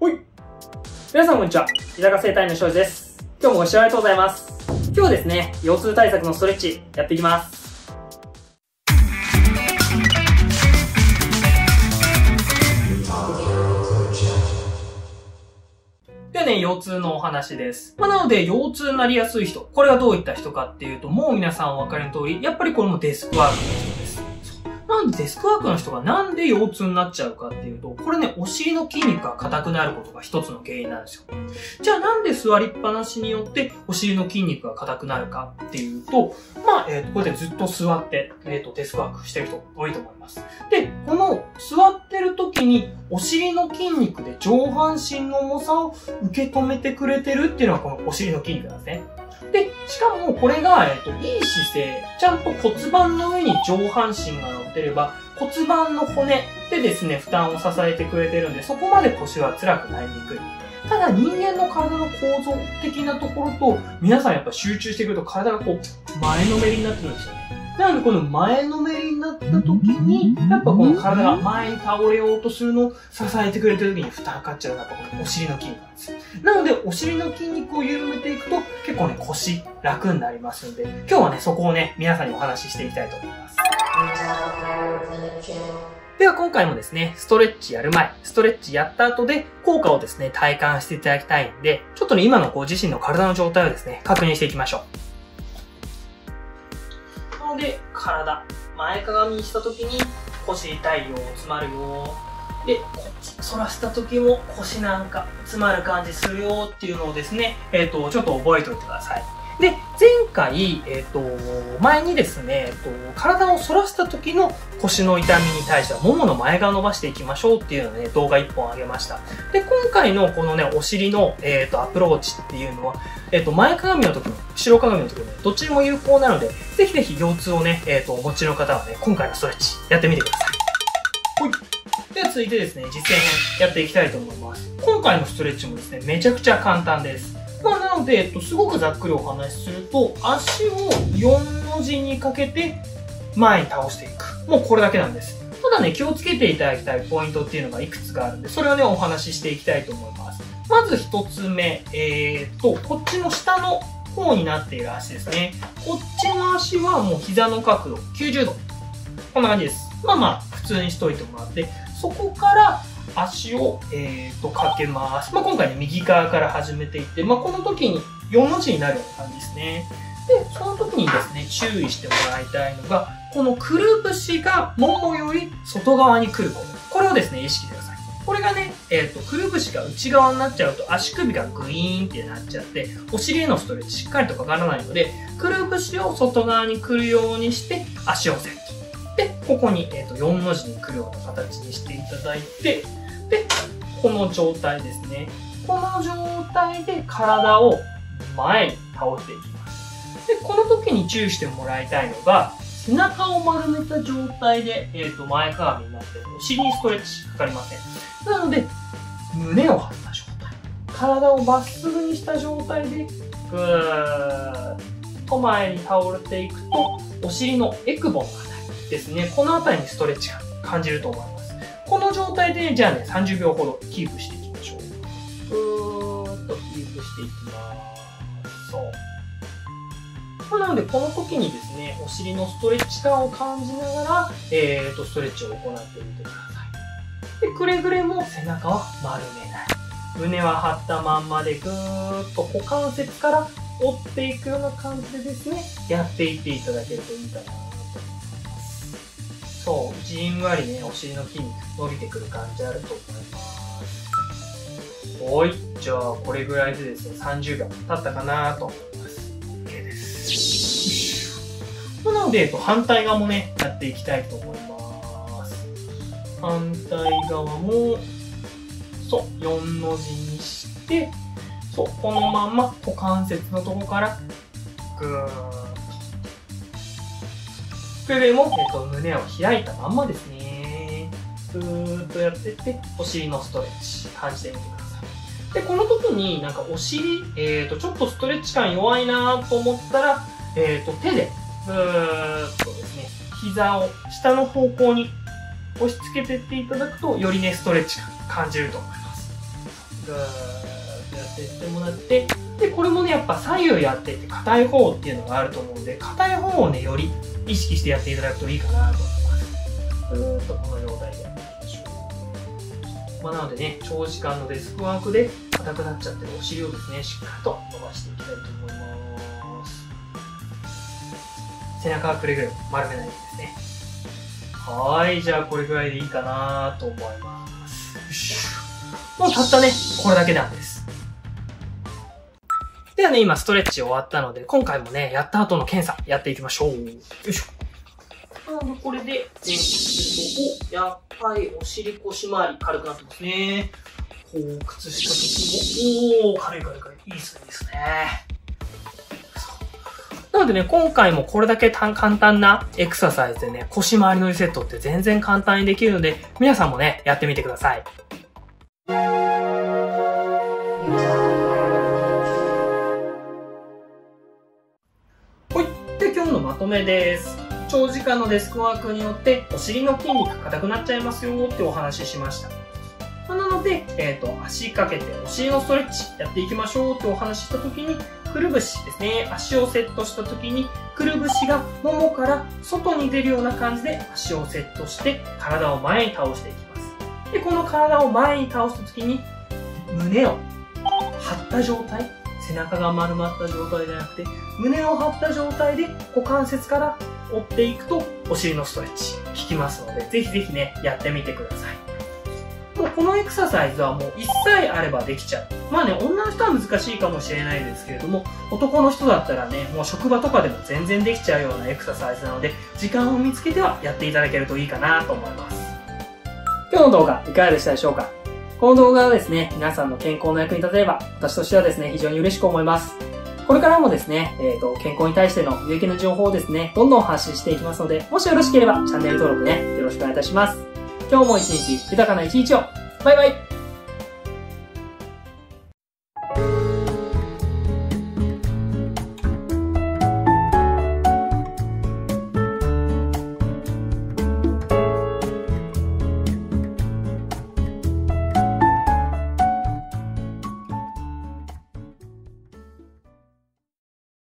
ほい。皆さんこんにちは。居酒屋整体の庄司です。今日もご視聴ありがとうございます。今日はですね、腰痛対策のストレッチやっていきます。ではね、腰痛のお話です。なので、腰痛になりやすい人、これはどういった人かっていうと、もう皆さんお分かりの通り、やっぱりこれもデスクワークの人です。なんでデスクワークの人がなんで腰痛になっちゃうかっていうと、これね、お尻の筋肉が硬くなることが一つの原因なんですよ。じゃあなんで座りっぱなしによってお尻の筋肉が硬くなるかっていうと、こうやってずっと座って、デスクワークしてる人多いと思います。で、この座ってる時にお尻の筋肉で上半身の重さを受け止めてくれてるっていうのがこのお尻の筋肉なんですね。で、しかもこれが、いい姿勢、ちゃんと骨盤の上に上半身が乗ってれば、骨盤の骨でですね、負担を支えてくれてるんで、そこまで腰は辛くなりにくい。ただ人間の体の構造的なところと、皆さんやっぱ集中してくると体がこう、前のめりになってるんですよね。なのでこの前のめりになった時に、やっぱこの体が前に倒れようとするのを支えてくれてる時に負担かかっちゃうのがこのお尻の筋肉なんですよ。なのでお尻の筋肉を緩めていくと結構ね腰楽になりますので、今日はねそこをね皆さんにお話ししていきたいと思います。では今回もですね、ストレッチやる前、ストレッチやった後で効果をですね、体感していただきたいんで、ちょっとね今のご自身の体の状態をですね、確認していきましょう。で、体、前かがみにした時に腰痛いよ、詰まるよ。で、こっち反らした時も腰なんか詰まる感じするよっていうのをですね、ちょっと覚えておいてください。で、前回、前にですね、体を反らした時の腰の痛みに対しては、ももの前側伸ばしていきましょうっていうのをね、動画1本あげました。で、今回のこのね、お尻の、アプローチっていうのは、前かがみの時も、後ろかがみの時もね、どっちも有効なので、ぜひぜひ腰痛をね、お持ちの方はね、今回のストレッチ、やってみてください。ほい。では続いてですね、実践編やっていきたいと思います。今回のストレッチもですね、めちゃくちゃ簡単です。なので、すごくざっくりお話しすると、足を4の字にかけて前に倒していく。もうこれだけなんです。ただね、気をつけていただきたいポイントっていうのがいくつかあるんで、それをね、お話ししていきたいと思います。まず一つ目、こっちの下の方になっている足ですね。こっちの足はもう膝の角度90度。こんな感じです。普通にしといてもらって、そこから足を、かけます。今回ね、右側から始めていって、この時に4の字になるような感じですね。で、その時にですね、注意してもらいたいのが、このくるぶしがももより外側に来ること。これをですね、意識してください。これがね、くるぶしが内側になっちゃうと足首がグイーンってなっちゃって、お尻へのストレッチしっかりとかからないので、くるぶしを外側に来るようにして足をセット。で、ここに、4の字に来るような形にしていただいて、で、この状態ですね。この状態で体を前に倒していきます。で、この時に注意してもらいたいのが、背中を丸めた状態で、前かがみになって、お尻にストレッチかかりません。なので、胸を張った状態。体をまっすぐにした状態で、ぐーっと前に倒れていくと、お尻のエクボのあたりですね。このあたりにストレッチが感じると思います。この状態で、じゃあね、30秒ほどキープしていきましょう。ぐーっとキープしていきます。そう。なので、この時にですね、お尻のストレッチ感を感じながら、ストレッチを行ってみてください。で、くれぐれも背中は丸めない。胸は張ったまんまでぐーっと股関節から折っていくような感じでですね、やっていっていただけるといいかなと思います。そう、じんわりね、お尻の筋肉伸びてくる感じあると思います。はい、じゃあこれぐらいでですね、30秒経ったかなと思います。OK です。なので、反対側もね、やっていきたいと思います。反対側も、そう、4の字にして、そう、このまんま股関節のとこからぐーっと。くれぐれも、胸を開いたまんまですね。ぐーっとやってって、お尻のストレッチ感じてみてください。で、この時になんかお尻、ちょっとストレッチ感弱いなと思ったら、手でぐーっとですね、膝を下の方向に押し付けてっていただくと、よりね、ストレッチ感感じると思います。 ぐーっとやっていってもらって、で、これもね、やっぱ左右やってって硬い方っていうのがあると思うんで、硬い方をね、より意識してやっていただくといいかなと思います。ぐーっとこの状態でやっていきましょう。なのでね、長時間のデスクワークで硬くなっちゃってるお尻をですね、しっかりと伸ばしていきたいと思います。背中はくれぐれも丸めないですね。はい、じゃあこれぐらいでいいかなと思います。もうたったね、これだけなんです。ではね、今ストレッチ終わったので、今回もね、やった後の検査やっていきましょう。よいしょ。これで、やっぱりお尻腰回り軽くなってますね。こう、靴下時も、軽い。いいですね、いいですね。なのでね、今回もこれだけ簡単なエクササイズでね、腰回りのリセットって全然簡単にできるので、皆さんもね、やってみてください。で、今日のまとめです。長時間のデスクワークによってお尻の筋肉が硬くなっちゃいますよってお話ししました。なので、足かけてお尻のストレッチやっていきましょうってお話ししたときに、くるぶしですね。足をセットしたときに、くるぶしがももから外に出るような感じで足をセットして体を前に倒していきます。で、この体を前に倒したときに、胸を張った状態。背中が丸まった状態じゃなくて、胸を張った状態で股関節から折っていくとお尻のストレッチ効きますので、ぜひぜひね、やってみてください。もうこのエクササイズはもう1歳あればできちゃう。まあね、女の人は難しいかもしれないですけれども、男の人だったらね、もう職場とかでも全然できちゃうようなエクササイズなので、時間を見つけてはやっていただけるといいかなと思います。今日の動画いかがでしたでしょうか？この動画はですね、皆さんの健康の役に立てれば、私としてはですね、非常に嬉しく思います。これからもですね、健康に対しての有益な情報をですね、どんどん発信していきますので、もしよろしければチャンネル登録ね、よろしくお願いいたします。今日も一日、豊かな一日を。バイバイ。